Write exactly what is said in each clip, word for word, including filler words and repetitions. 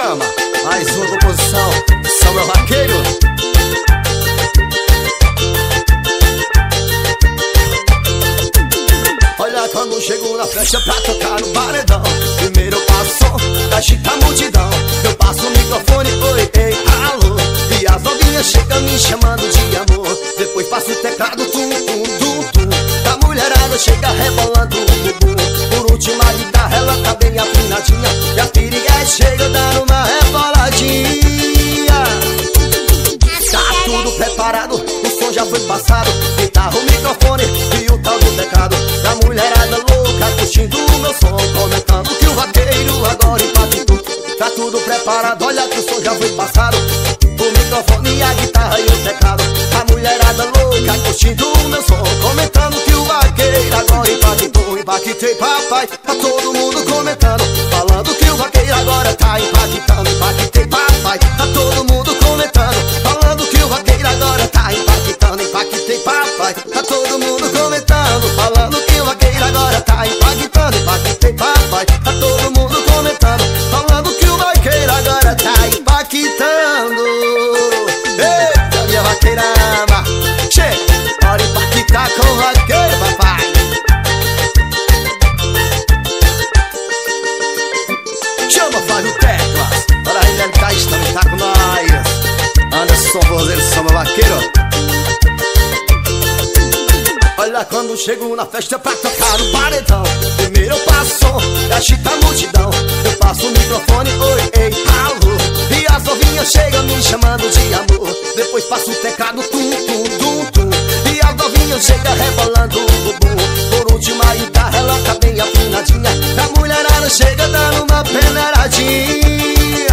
Chama mais uma composição, Samuel Vaqueiro. Olha quando chego na festa pra tocar no paredão. Primeiro eu passo som da chita multidão. Eu passo o microfone, oi, ei, alô. E as novinhas chegam me chamando de amor. Depois passo o teclado, tum, tum, tum, tum. Da mulherada chega rebolando o bumbum. Por último a guitarra, ela tá bem afinadinha. E a piriguete chega dando uma reboladinha. Tá tudo preparado, o som já foi passado. Guitarra, o microfone e o tal do teclado. Da mulherada louca curtindo o meu som, comentando que o vaqueiro agora impactou. Tá tudo preparado, olha que o som já foi passado. O microfone e a guitarra e o teclado. A mulherada louca curtindo o meu som, comentando que o vaqueiro agora impactou. Impactei papai, tá todo mundo comentando, falando que o vaqueiro agora tá impactando. Impactei papai, tá todo mundo comentando, falando que o vaqueiro agora tá impactando. Impactei papai, tá todo mundo comentando, falando que o vaqueiro agora tá impactando. Impactei papai, tá todo mundo comentando, falando que o vaqueiro agora tá impactando. Eita, minha vaqueirama, chega, bora impactar com o vaqueiro, papai. Chama Flávio Teclas, para ele ele tá estando, tá com nós. Anderson Roseiro, Samuel Vaqueiro. Olha quando chego na festa pra tocar no paredão. Primeiro eu passo som da chita multidão. Eu passo o microfone, oi, ei, alô. E as novinhas chegam me chamando de amor. Depois passo o teclado, tum, tum, tum, tum. E as novinhas chegam rebolando o bumbum. Por último a guitarra, ela tá bem afinadinha. A mulherada chega dando uma peneiradinha.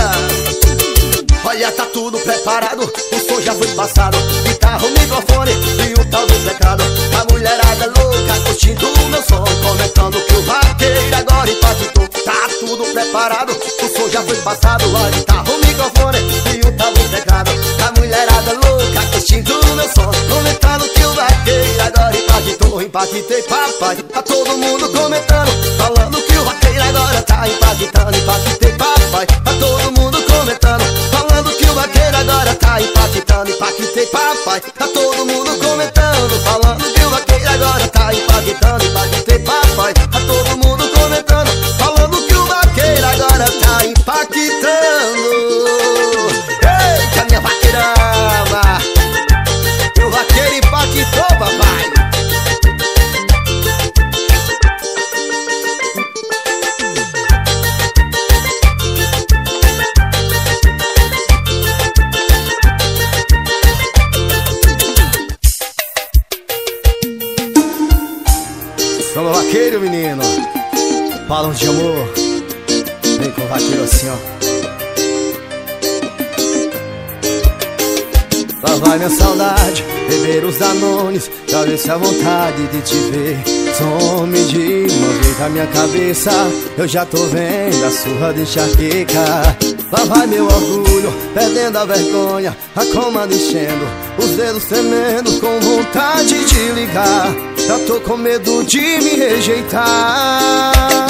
Olha, tá tudo preparado, o som já foi passado. Guitarra, o microfone e o tal do teclado. A mulherada louca curtindo o meu som, comentando que o vaqueiro agora impactou. Tá tudo preparado, o som já foi passado. A guitarra, o microfone e o tal do teclado. A mulherada louca curtindo o meu som, comentando que o vaqueiro agora impactou. Impactei papai, tá todo mundo comentando, falando que o vaqueiro agora tá impactando. Impactei papai, tá todo mundo comentando, falando que o vaqueiro agora tá impactando. Impactei papai, tá todo mundo comentando, falando que o vaqueiro agora tá impactando. Impactei papai, tá todo mundo comentando, falando que o vaqueiro agora tá impactando. Eita, minha vaqueirama, o vaqueiro impactou, papai. Samba vaqueiro, menino, falam de amor, vem com o vaqueiro assim, ó. Lá vai minha saudade, beber os danones, pra ver se a vontade de te ver some de uma vez da minha cabeça. Eu já tô vendo a surra de enxaqueca. Lá vai meu orgulho, perdendo a vergonha, a comanda enchendo, os dedos tremendo, com vontade de ligar. Já tô com medo de me rejeitar.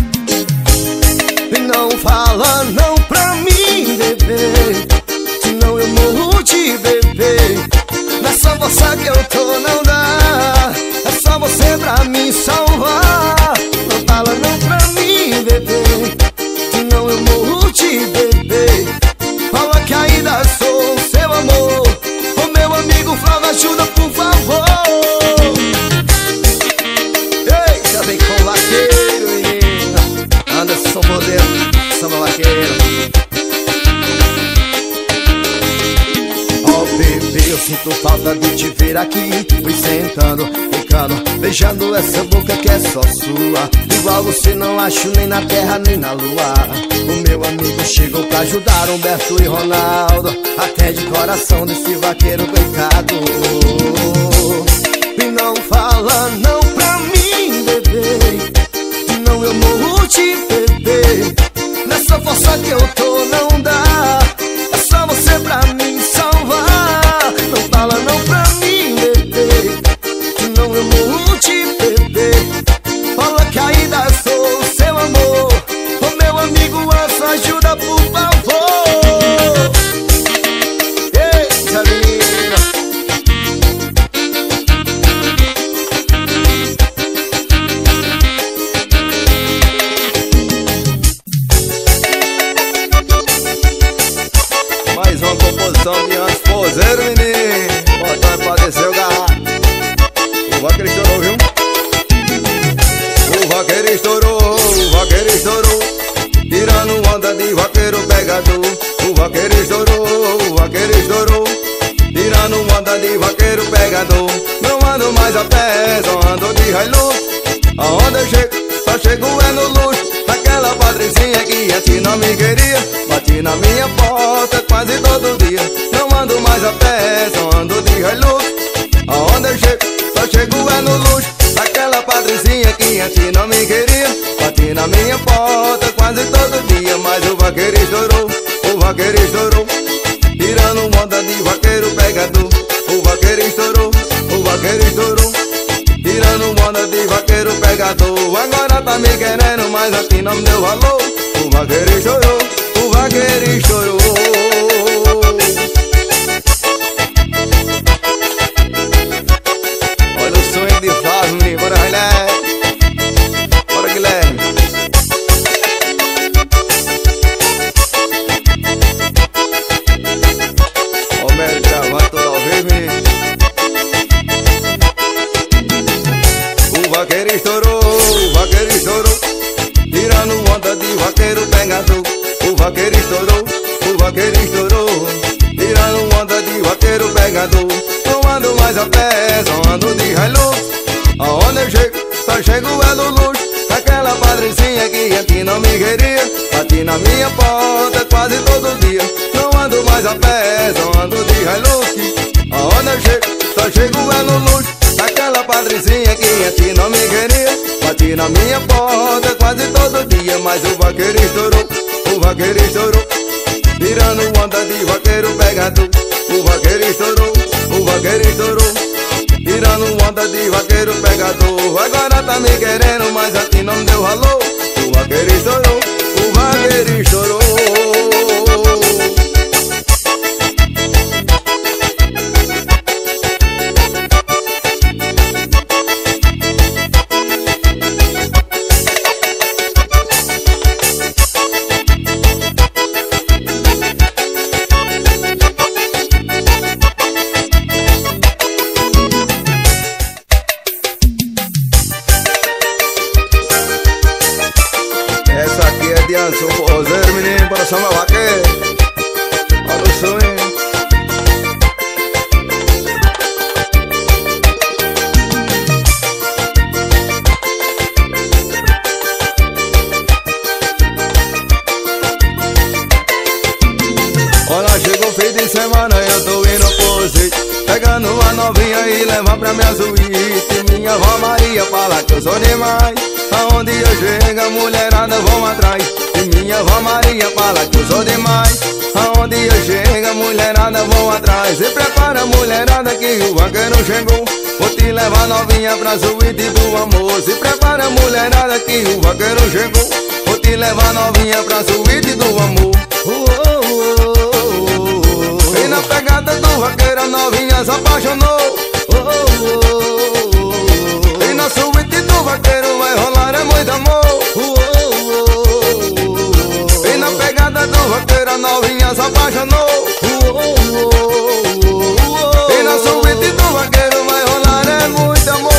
E não fala não pra mim, bebê, senão eu morro de bebê. Não é só você que eu tô, não dá, é só você pra me salvar. Não fala não pra mim, bebê, senão eu morro de bebê. Fala que ainda sou seu amor. Ô meu amigo Flávio, ajuda por favor. Eita, vem com o vaqueiro, menina. Anderson Roseiro, Samuel Vaqueiro. Oh bebê, eu sinto falta de te ver aqui. Fui sentando, ficando, beijando essa boca que é só sua. Igual você não acho nem na terra nem na lua. O meu amigo chegou pra ajudar Humberto e Ronaldo. Até de coração desse vaqueiro coitado. E não fala não pra mim, bebê, senão eu morro de bebê. Nessa força que eu tô não dá, é só você pra me salvar. Não fala não pra mim, bebê, senão eu morro de bebê. Fala que ainda sou seu amor. Ô meu amigo, a sua ajuda por favor. pegador. O vaqueiro estourou, o vaqueiro estourou, tirando onda de vaqueiro pegador. Não ando mais a pé, só ando de Hilux. Aonde eu chego, só chego é no luxo. Aquela patricinha que antes não me queria, bate na minha porta quase todo dia. Não ando mais a pé, só ando de Hilux. Aonde eu chego, só chego é no luxo. Aquela patricinha que antes não me queria, bate na minha porta quase todo dia. Mas o vaqueiro estourou, o vaqueiro estourou, tirando onda de vaqueiro pegador. O vaqueiro estourou, o vaqueiro estourou, tirando onda de vaqueiro pegador. Agora tá me querendo, mas aqui não me deu valor. O vaqueiro estourou, o vaqueiro estourou. Olha o sonho de Fábio, bora Guilherme, bora Guilherme. Ó, Melo gravando tudo ao vivo, menino. O vaqueiro estourou, o vaqueiro estourou, tirando onda de vaqueiro pegador. O vaqueiro estourou, o vaqueiro estourou, tirando onda de vaqueiro pegador. Não ando mais a pé, só ando de Hilux. Aonde eu chego, só chego é no luxo. Aquela patricinha que antes não me queria, bate na minha porta quase todo dia. Não ando mais a pé, só ando de Hilux. Aonde eu chego, só chego é no luxo. Aquela patricinha que antes não me queria, bate na minha porta quase todo dia. Mas o vaqueiro estourou, o vaqueiro estourou, tirando onda de vaqueiro pegador. O vaqueiro estourou, o vaqueiro estourou, tirando onda de vaqueiro pegador. Agora tá me querendo, mas aqui não deu valor. O vaqueiro estourou, o vaqueiro estourou. Sou forrozeiro, menino, para samba vaqueiro. Olha o sonho. Olha, chegou o fim de semana, eu tô indo pro sítio, pegando a novinha e levar pra minha suíte. Minha avó Maria fala que eu sou demais. Aonde eu chego, a mulherada vão atrás. E minha avó Maria fala que eu sou demais. Aonde eu chego, a mulherada vão atrás. Se prepara, mulherada, que o vaqueiro chegou. Vou te levar novinha pra suíte do amor. Se prepara, mulherada, que o vaqueiro chegou. Vou te levar novinha pra suíte do amor. uh, uh, uh, uh. E na pegada do vaqueiro, a novinha se apaixonou. uh, uh, uh. E na suíte do vaqueiro vai rolar é muito amor. uh, uh, uh. E na pegada do vaqueiro, a novinha se apaixonou. uh, uh, uh. E na suíte do vaqueiro vai rolar é muito amor.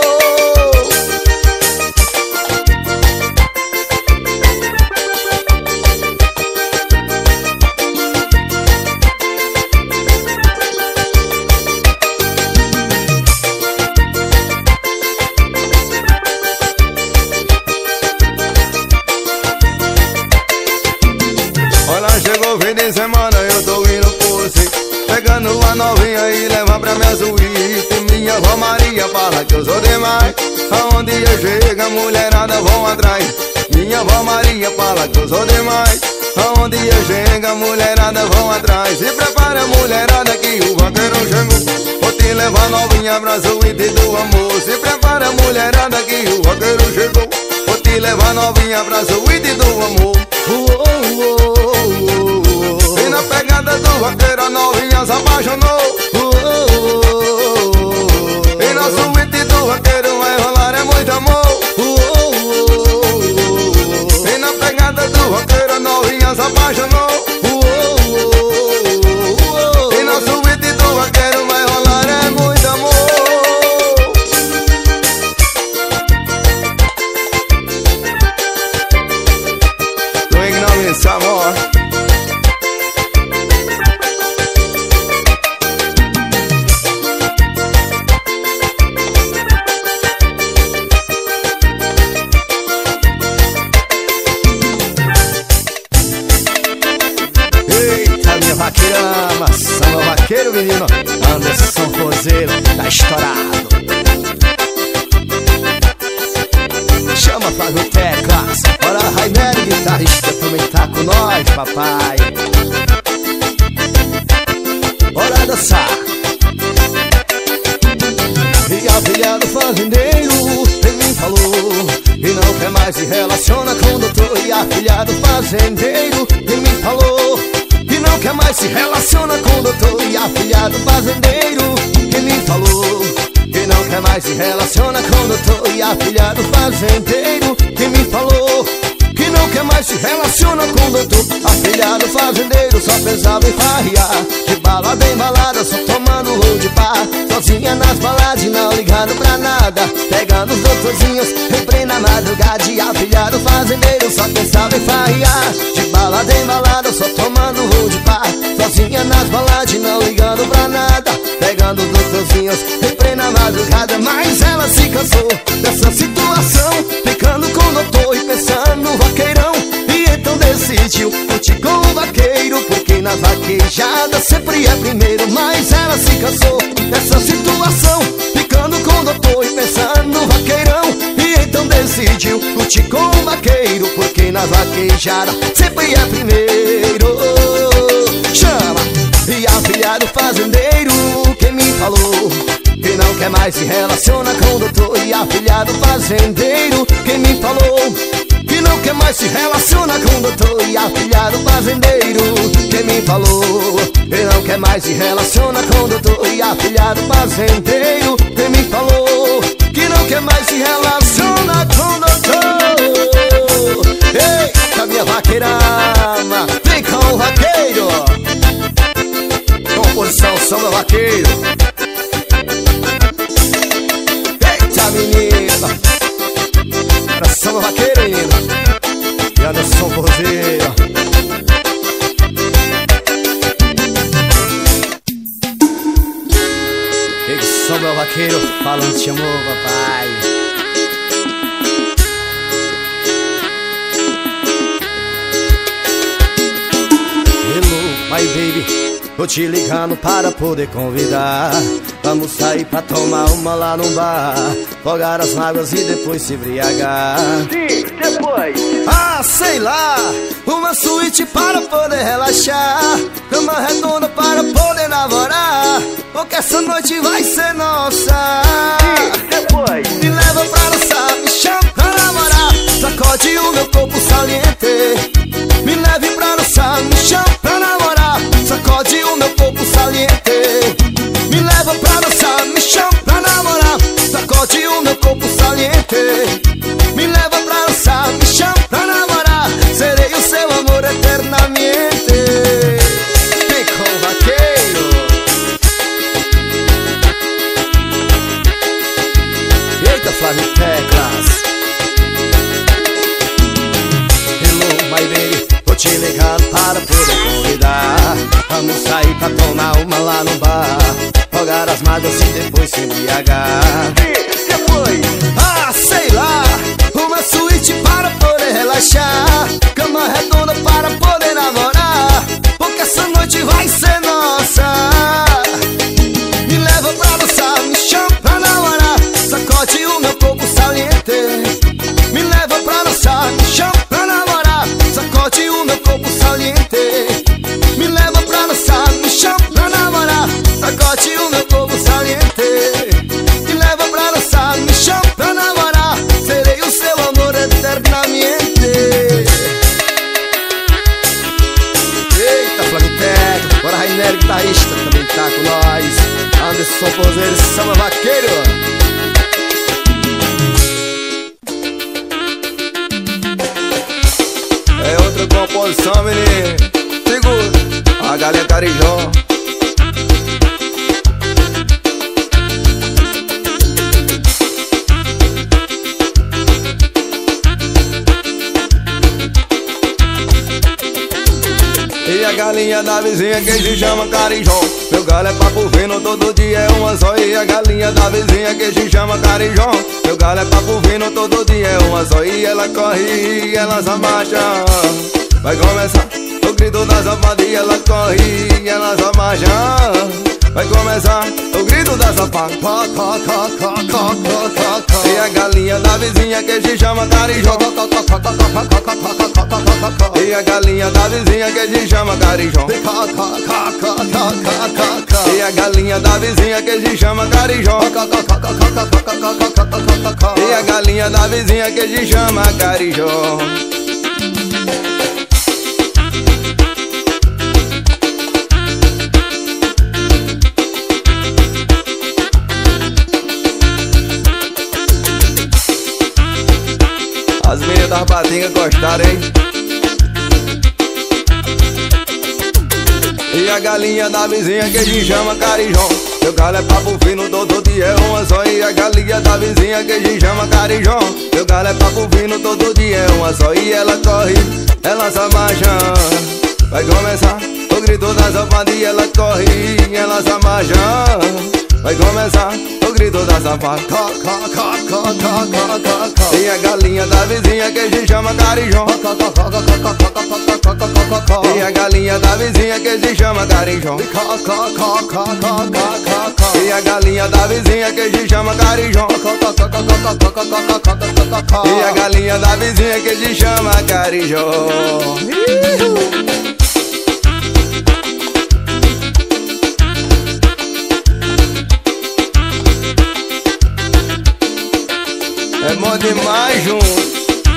Chegou o fim de semana, eu tô indo por si, pegando a novinha e levar pra minha suíte. Minha avó Maria fala que eu sou demais. Aonde eu chego, a mulherada vão atrás. Minha avó Maria fala que eu sou demais. Aonde eu chego, a mulherada vão atrás. Se prepara, mulherada, que o vaqueiro chegou. Vou te levar novinha pra suíte do amor. Se prepara, mulherada, que o vaqueiro chegou. Vou te levar novinha pra suíte do amor. uh, uh, uh. E na pegada do vaqueiro, a novinha se apaixonou. uh, uh, uh. E na suíte do vaqueiro vai rolar é muito amor. uh, uh, uh. E na pegada do vaqueiro, a novinha se apaixonou. uh, uh, uh. E na suíte do vaqueiro vai rolar é muito amor. Tu ignora esse amor. estourado. Chama Flávio Teclas. Bora, Rainer, guitarrista, também tá com nós, papai. Bora dançar. E a filha do fazendeiro ele me falou e não quer mais se relaciona com o doutor. E a filha do fazendeiro ele me falou e não quer mais se relaciona com o doutor. E a filha do fazendeiro ele me falou e não quer mais se relaciona com o doutor. E a filha do fazendeiro que me falou que não quer mais se relaciona com o doutor. A filha do fazendeiro só pensava em farrear, de balada em balada, só tomando rolo de pá, sozinha nas baladas e não ligando pra nada, pegando os doutorzinhos em plena madrugada. E a filha do fazendeiro só pensava em farrear, de balada em balada, só tomando rolo de pá, sozinha nas baladas e não ligando pra nada, pegando os doutorzinhos em plena madrugada. Mas ela se cansou dessa situação, ficando com o doutor e pensando no vaqueirão. E então decidiu curtir com o vaqueiro, porque nas vaquejadas sempre é primeiro. Mas ela se cansou dessa situação, ficando com o doutor e pensando no vaqueirão. E então decidiu curtir com o vaqueiro, porque nas vaquejadas sempre é primeiro. Chama! E a filha do fazendeiro que me falou que não quer mais se relaciona com o doutor. E a filha do fazendeiro que me falou que não quer mais se relaciona com o doutor. E a filha do fazendeiro que me falou que não quer mais se relaciona com o doutor. E a filha do fazendeiro que me falou que não quer mais se relaciona com o doutor. Eita, minha vaqueirama, vem com o vaqueiro. Composição Samba Vaqueiro. Eita, menina, era Samba Vaqueiro, menina. E a Anderson Cordeiro. Ei, Samba Vaqueiro, falando te amor, papai. Hello, my baby, tô te ligando para poder convidar. Vamos sair pra tomar uma lá no bar, fogar as mágoas e depois se embriagar. Sim, depois. Ah, sei lá, uma suíte para poder relaxar, cama redonda para poder namorar, porque essa noite vai ser nossa. Sim, depois. Me leva pra dançar, me chama pra namorar, sacode o meu corpo saliente. Me leve pra dançar, me chama pra namorar, sacode o meu corpo saliente. Me leva pra dançar, me chama pra namorar, sacode o meu corpo saliente. Me leva pra dançar, me chama pra namorar, serei o seu amor eternamente. Vem com o vaqueiro. Eita, Flávio Teclas. Hello, my baby, tô te ligando para poder convidar. Vamos sair pra tomar uma lá no bar, fogar as mágoas e depois se embriagar. Sim, depois. Ah, sei lá, uma suíte para poder relaxar, cama redonda para poder namorar, porque essa noite vai ser nossa. Me leva pra dançar, me chama pra namorar, sacode o meu corpo saliente. Me leva pra dançar, me chama pra namorar, sacode o meu corpo saliente. Me leva pra dançar, me chama pra namorar, sacode o meu corpo saliente. Me leva pra dançar, me chama pra namorar, serei o seu amor eternamente. Eita, Flávio Teclas, bora, Rainer, guitarrista, também tá com nós. Anderson Cordeiro, Samba Vaqueiro. É outra composição, menino. Segura a galinha Carijó. E a galinha da vizinha que se chama Carijó, meu galo é papo fino, todo dia é uma só. E a galinha da vizinha que se chama Carijó, meu galo é papo fino, todo dia é uma só. E ela corre e ela se abaixa, vai começar o grito da safadinha. Ela corre e ela se abaixa, vai começar o grito da safada. E a galinha da vizinha que se chama carijó. E a galinha da vizinha que se chama carijó. E a galinha da vizinha que se chama carijó. E a galinha da vizinha que se chama carijó. As meninas das patinhas gostaram, hein? E a galinha da vizinha que se chama carijó. Seu galo é papo fino, todo dia é uma só. E a galinha da vizinha que se chama carijó. Seu galo é papo fino, todo dia é uma só. E ela corre, ela se marcha. Vai começar o grito da safada. E ela corre, ela se marcha. Vai começar o grito da safada. E a galinha da vizinha que se chama carijó. E a galinha da vizinha que se chama carijó. E a galinha da vizinha que se chama carijó. E a galinha da vizinha que se chama carijó. É bom demais junto.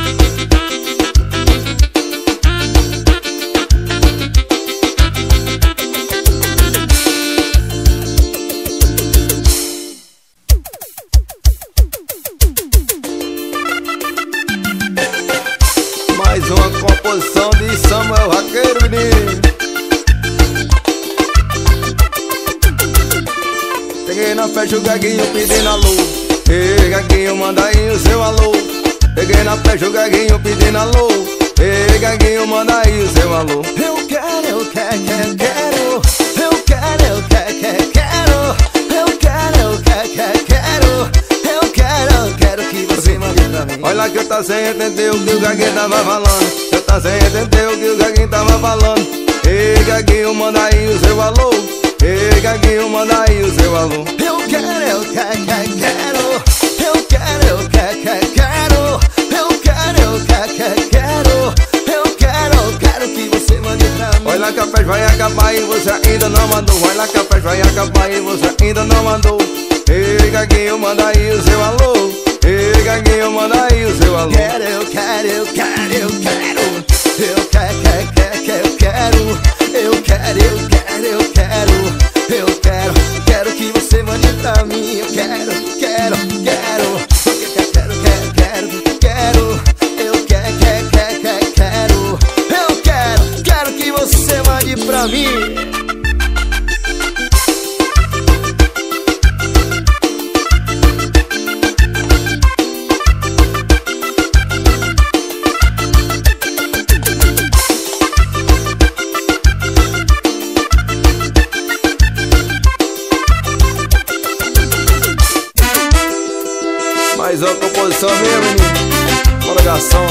Mais uma composição de Samuel Vaqueiro, menino. Cheguei na festa, o gaguinho pedindo alô. Ei, gaguinho, manda aí o seu alô. Cheguei na festa, o gaguinho pedindo alô. Ei, gaguinho, manda aí o seu alô. Eu quero, eu quero, quero, quero. Eu quero, eu quero, quero, quero. Eu quero, eu quero, quero, quero. Eu quero, eu quero que você mande pra mim. Olha que eu tá sem entender o que o gaguinho tava falando. Eu tá sem entender o que o gaguinho tava falando. Ei, gaguinho, manda aí o seu alô. Ei, gaguinho, manda aí o seu alô. Eu quero, eu quero, quero, quero. Eu quero, eu quero, quero, quero. Eu quero, eu quero, quero, quero. Eu quero, eu quero que você mande pra mim. Olha que a festa vai acabar e você ainda não mandou. Olha que a festa vai acabar e você ainda não mandou. Ei, gaguinho, manda aí o seu alô. Ei, gaguinho, manda aí o seu alô. Quero, eu quero, eu quero, eu quero. Eu quero, quero, quero, quero, eu quero. Eu quero, eu quero, eu quero. Eu quero, quero que você mande pra mim. Eu quero, quero, quero. Eu quero, quero, quero, quero. Eu quero, quero, quero, quero, quero. Eu quero, quero que você mande pra mim. Mais uma composição mesmo, menino. Bora, garçom.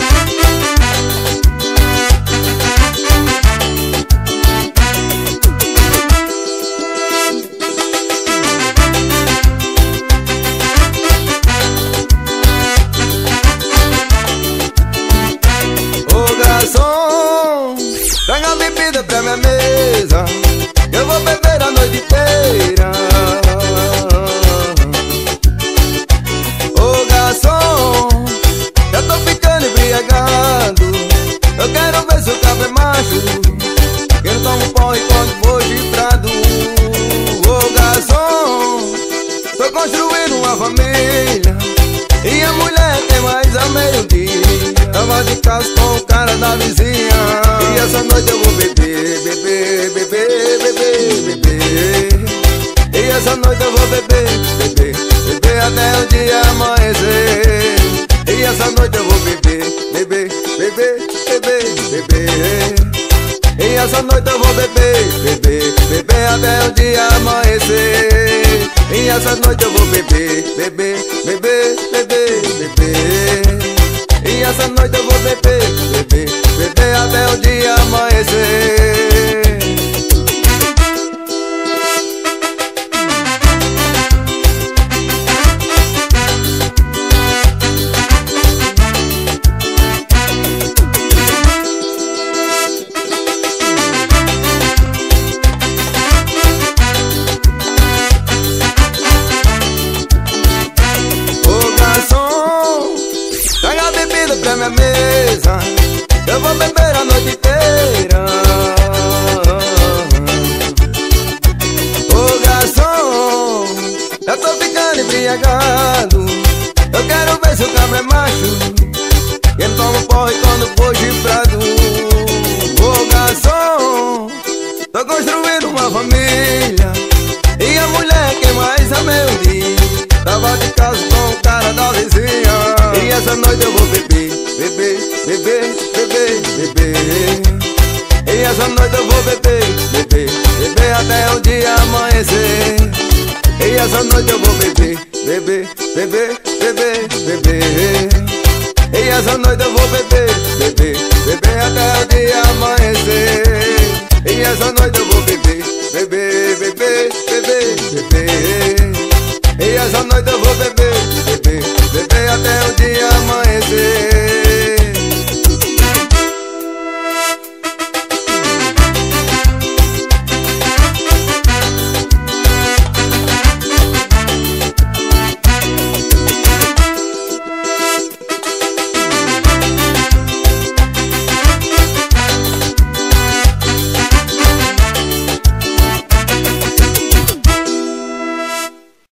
Ô garçom, traga a bebida pra minha mesa. Eu vou beber a noite inteira. Já tô ficando embriagado. Eu quero ver se o cabo é macho. Eu tomo pó enquanto for chifrado. Ô garçom, tô construindo uma família. E a mulher tem mais a meio-dia. Tava de casa com o cara da vizinha. E essa noite eu vou beber, beber, beber, beber, beber. E essa noite eu vou beber, beber, beber até o dia amanhecer. E essa noite eu vou beber, beber, beber, beber, beber. E essa noite eu vou beber, beber, beber até o dia amanhecer. E essa noite eu vou beber, beber, beber, beber, beber. E essa noite eu vou beber, beber, beber até o dia amanhecer. mesa, eu vou beber a noite inteira. Ô garçom, eu tô ficando embriagado, eu quero ver se o cabra é macho, ele toma um porre quando for chifrado. Ô garçom, tô construindo uma família, e a mulher que mais ama eu vi, tava de casa com o cara da vizinha. E essa noite eu vou beber, beber, beber, beber, beber. E essa noite eu vou beber, beber, beber até o dia amanhecer. E essa noite eu vou beber, beber, beber, beber, beber. E essa noite eu vou beber, beber, beber até o dia amanhecer. E essa noite eu vou beber, beber, beber, beber, beber. E essa noite eu